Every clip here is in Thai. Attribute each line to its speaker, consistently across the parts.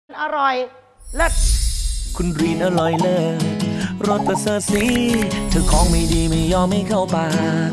Speaker 1: อร่อยเลิศ
Speaker 2: คุณรีนอร่อยเลิศรสประเสริฐสีเธอของไม่ดีไม่ยอมไม่เข้าปาก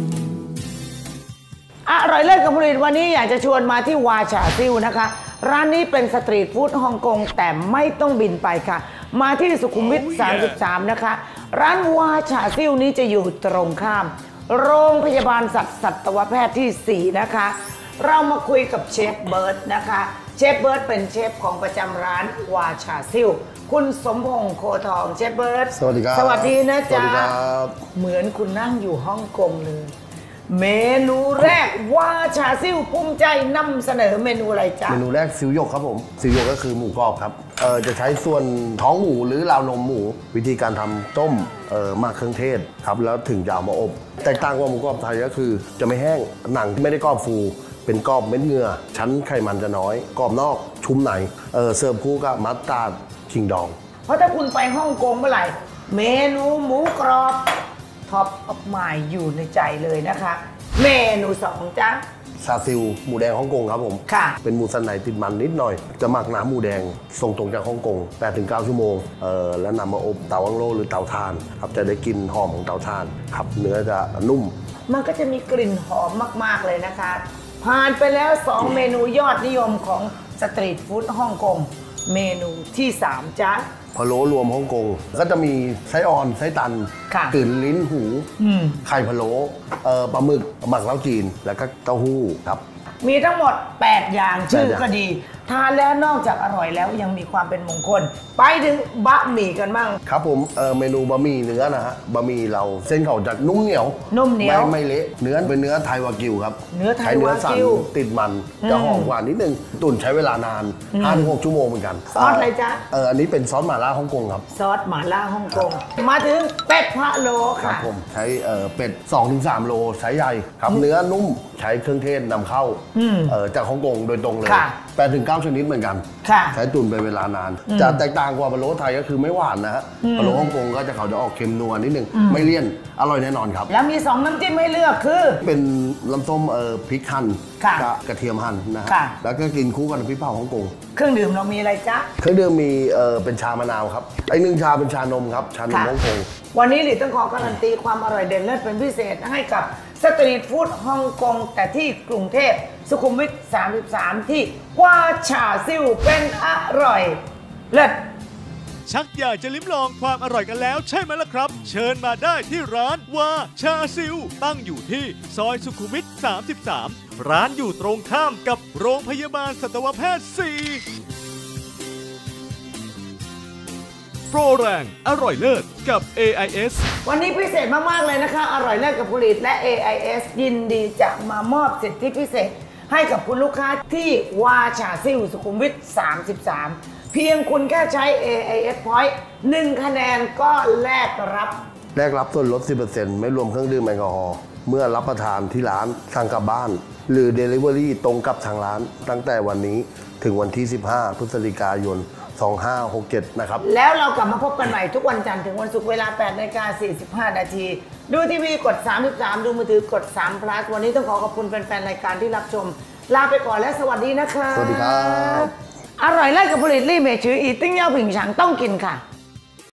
Speaker 1: อร่อยเลิศกับผลิตวันนี้อยากจะชวนมาที่วาชาซิ่วนะคะร้านนี้เป็นสตรีทฟู้ดฮ่องกงแต่ไม่ต้องบินไปค่ะมาที่สุขุมวิท 33 นะคะร้านวาชาซิ่วนี้จะอยู่ตรงข้ามโรงพยาบาลสัตวแพทย์ที่ 4 นะคะเรามาคุยกับเชฟเบิร์ตนะคะเชฟเบิร์ตเป็นเชฟของประจำร้านวาชาซิ่วคุณสมพงษ์โคทองเชฟเบิร์ต
Speaker 3: สวัสดีครับ
Speaker 1: สวัสดีนะจ๊ะ
Speaker 3: สวัสดีครับ
Speaker 1: เหมือนคุณนั่งอยู่ฮ่องกงเลยเมนูแรกวาชาซิ่วภูมิใจนำเสนอเมนูอะไรจ๊ะ
Speaker 3: เมนูแรกซิวหยกครับผมซิวหยกก็คือหมูกรอบครับจะใช้ส่วนท้องหมูหรือราวนมหมูวิธีการทำต้มหมักเครื่องเทศครับแล้วถึงจะเอามาอบแตกต่างกว่าหมูกรอบไทยก็คือจะไม่แห้งหนังไม่ได้กรอบฟูเป็นกรอบเม็ดเนื้อชั้นไขมันจะน้อยกรอบนอกชุ่มในเสิร์ฟคู่กับมัสตาร์ดขิงดอง
Speaker 1: เพราะถ้าคุณไปฮ่องกงเมื่อไหร่เมนูหมูกรอบท็อปออฟมายอยู่ในใจเลยนะคะเมนู2จ๊ะ
Speaker 3: ซาซิลหมูแดงฮ่องกงครับผม
Speaker 1: ค่ะ
Speaker 3: เป็นหมูสันในติดมันนิดหน่อยจะหมักน้ำหมูแดงส่งตรงจากฮ่องกง 8-9 ชั่วโมงแล้วนำมาอบเตาอังโลหรือเตาถ่านครับจะได้กลิ่นหอมของเตาถ่านครับเนื้อจะนุ่ม
Speaker 1: มันก็จะมีกลิ่นหอมมากๆเลยนะคะผ่านไปแล้ว2เมนูยอดนิยมของสตรีทฟู้ดฮ่องกงเมนูที่3จ๊ะ
Speaker 3: พะโล้รวมฮ่องกงก็จะมีไส้อ่อนไส้ตันกลืนลิ้นหูไข่พะโล้ปลาหมึกหมักเหล้าจีนแล้วก็เต้าหู้ครับ
Speaker 1: มีทั้งหมด8อย่างชื่อก็ดีทานแล้วนอกจากอร่อยแล้วยังมีความเป็นมงคลไปถึงบะหมี่กันบ้าง
Speaker 3: ครับผมเมนูบะหมี่เนื้อนะฮะบะหมี่เราเส้นเขาจะนุ่มเหนียวไม่เละเนื้อเป็นเนื้อไทยวากิวครับ
Speaker 1: เนื้อไทยวากิว
Speaker 3: ติดมันจะหอมกว่านิดนึงตุ๋นใช้เวลานาน 5-6 ชั่วโมงเหมือนกัน
Speaker 1: ซอสอะไรจ๊ะ
Speaker 3: อันนี้เป็นซอสหม่าล่าฮ่องกงครับ
Speaker 1: ซอสหม่าล่าฮ่องกงมาถึงเป็ดพะโล้ค่ะ
Speaker 3: ครับผมใช้เป็ด 2-3 โลใช้ใหญ่ครับเนื้อนุ่มใช้เครื่องเทศนำเข้าจากฮ่องกงโดยตรงเลย8-9 ชนิดเหมือนกันใช้ตุ๋นไปเวลานานจะแตกต่างกว่าพะโล้ไทยก็คือไม่หวานนะฮะพะโล้ฮ่องกงก็จะเขาจะออกเค็มนัวนิดนึงไม่เลี่ยนอร่อยแน่นอนครับ
Speaker 1: แล้วมี2น้ำจิ้มให้เลือกคือ
Speaker 3: เป็นน้ำส้มพริกหั่นกับกระเทียมหั่นนะฮะแล้วก็กินคู่กับน้ำพริกเผาฮ่องกง
Speaker 1: เครื่องดื่มเรามีอะไรจ๊ะ
Speaker 3: เครื่องดื่มมีเป็นชามะนาวครับ1 ชาเป็นชานมครับชานมฮ่องกง
Speaker 1: วันนี้หลิต้องขอการันตีความอร่อยเด่นเลิศเป็นพิเศษให้กับสตรีทฟู้ดฮ่องกงแต่ที่กรุงเทพสุขุมวิท 33 ที่วาชาซิ่วเป็นอร่อยเลิศ
Speaker 4: ชักอยากจะลิ้มลองความอร่อยกันแล้วใช่ไหมล่ะครับเชิญมาได้ที่ร้านวาชาซิ่วตั้งอยู่ที่ซอยสุขุมวิท 33 ร้านอยู่ตรงข้ามกับโรงพยาบาลสัตวแพทย์ 4โปรแรงอร่อยเลิศกับ AIS
Speaker 1: วันนี้พิเศษมากๆเลยนะคะอร่อยเลิศกับผลิตและ AIS ยินดีจะมามอบสิทธิพิเศษให้กับคุณลูกค้าที่วาชาซิ่วสุขุมวิท 33 เพียงคุณแค่ใช้ AIS Point 1 คะแนนก็แลกรับ
Speaker 3: ส่วนลด 10% ไม่รวมเครื่องดื่มแอลกอฮอล์เมื่อรับประทานที่ร้านสั่งกลับบ้านหรือ Delivery ตรงกับทางร้านตั้งแต่วันนี้ถึงวันที่ 15 พฤศจิกายน2567 นะครับ
Speaker 1: แล้วเรากลับมาพบกันใหม่ทุกวันจันทร์ถึงวันศุกร์เวลา 8:45 น.ดูทีวีกด 33 ดูมือถือกด3 plus วันนี้ต้องขอบคุณแฟนๆรายการที่รับชมลาไปก่อนและสวัสดีนะคะ
Speaker 3: สวัสดีครับ
Speaker 1: อร่อยเลิศกับผลิตลี่เมชืออีติ้งเย่าผิงฉังต้องกินค่ะ